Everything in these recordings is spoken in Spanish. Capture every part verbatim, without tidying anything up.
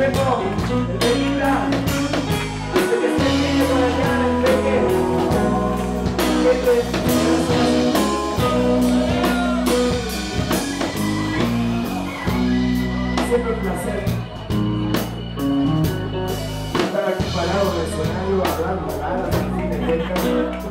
viejo, el tequila, el que esté niño por allá en el peque. Peque, gracias. Siempre un placer estar aquí parado en el escenario hablando nada, sin fin de fecha.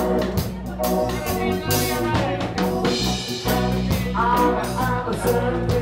I'm a